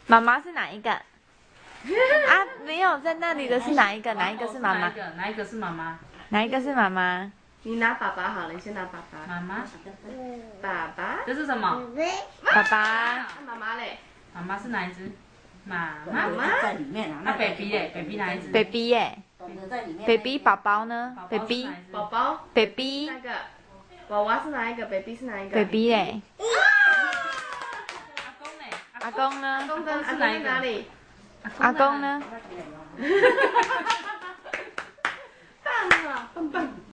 妈妈是哪一个？啊，没有在那里的是哪一个？哪一个是妈妈？ 哪一个是妈妈？ 哪一个是妈妈？ 你拿爸爸好了，你先拿爸爸。 妈妈。 爸爸。 这是什么？ 爸爸。 那妈妈嘞？ 妈妈是哪一只？妈妈妈在里面啊。 那 baby 嘞 ？baby 哪一只 ？baby 耶。 在里面。 baby 宝宝呢 ？baby。 宝宝。 baby。 那个娃娃是哪一个 ？baby 是哪一个 baby 耶。 阿公嘞？ 阿公呢？ 阿公跟阿公在哪里？ 阿公呢？ 棒啊，棒棒。